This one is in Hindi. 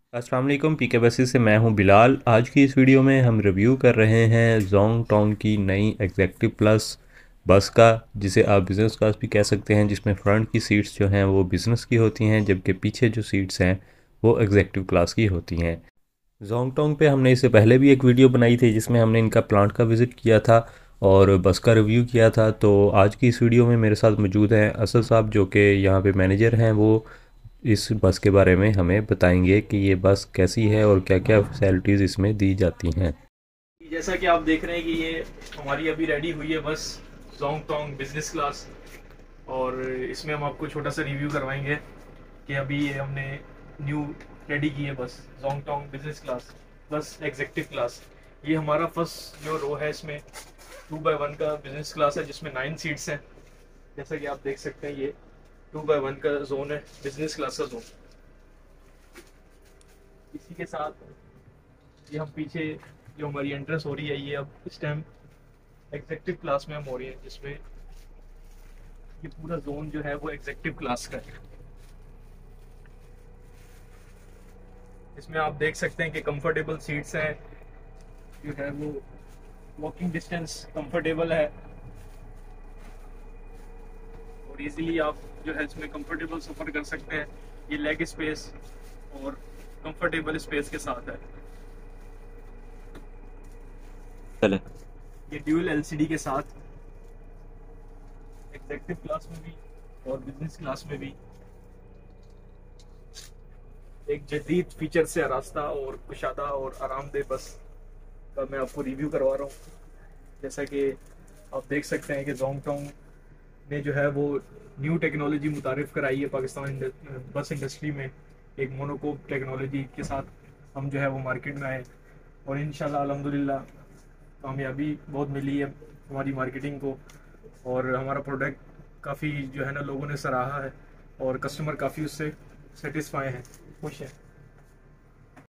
अस्सलाम वालेकुम। पीके बसेस से मैं हूं बिलाल। आज की इस वीडियो में हम रिव्यू कर रहे हैं जोंग टोंग की नई एग्जेक्टिव प्लस बस का, जिसे आप बिज़नेस क्लास भी कह सकते हैं, जिसमें फ्रंट की सीट्स जो हैं वो बिज़नेस की होती हैं, जबकि पीछे जो सीट्स हैं वो एग्जेक्टिव क्लास की होती हैं। जोंग टोंग पे हमने इससे पहले भी एक वीडियो बनाई थी जिसमें हमने इनका प्लांट का विज़िट किया था और बस का रिव्यू किया था। तो आज की इस वीडियो में मेरे साथ मौजूद हैं असद साहब, जो कि यहाँ पे मैनेजर हैं। वो इस बस के बारे में हमें बताएंगे कि ये बस कैसी है और क्या क्या फैसिलिटीज़ इसमें दी जाती हैं। जैसा कि आप देख रहे हैं कि ये हमारी अभी रेडी हुई है बस, जोंग टोंग बिजनेस क्लास। और इसमें हम आपको छोटा सा रिव्यू करवाएंगे कि अभी ये हमने न्यू रेडी की है बस, जोंग टोंग business class plus executive class. ये हमारा फर्स्ट जो रो है, इसमें 2x1 का बिजनेस क्लास है जिसमें 9 सीट्स हैं। जैसा कि आप देख सकते हैं, ये 2x1 का जोन है, बिजनेस क्लास का जोन। इसी के साथ ये हम पीछे जो हमारी एंट्रेंस हो रही है, ये अब इस टाइम एग्जेक्टिव क्लास में हम हो रही है, जिसमें ये पूरा जोन जो है वो एग्जेक्टिव क्लास का है। इसमें आप देख सकते हैं कि कंफर्टेबल सीट्स हैं, जो है वो वॉकिंग डिस्टेंस कंफर्टेबल है और इजीली आप जो है इसमें कंफर्टेबल सफर कर सकते हैं। ये लेग स्पेस और कंफर्टेबल स्पेस के साथ है। चले। ये ड्यूल एलसीडी के साथ एग्जेक्टिव क्लास में भी और बिजनेस क्लास में भी एक जदीद फीचर से रास्ता और कुशादा और आरामदेह बस का मैं आपको रिव्यू करवा रहा हूँ। जैसा कि आप देख सकते हैं कि जोंग टोंग ने जो है वो न्यू टेक्नोलॉजी मुतारिफ कराई है पाकिस्तान बस इंडस्ट्री में। एक मोनोकोक टेक्नोलॉजी के साथ हम जो है वो मार्केट में आए और इंशाल्लाह अल्हम्दुलिल्लाह कामयाबी बहुत मिली है हमारी मार्केटिंग को। और हमारा प्रोडक्ट काफ़ी जो है ना लोगों ने सराहा है और कस्टमर काफ़ी उससे सेटिस्फाई हैं, खुश हैं।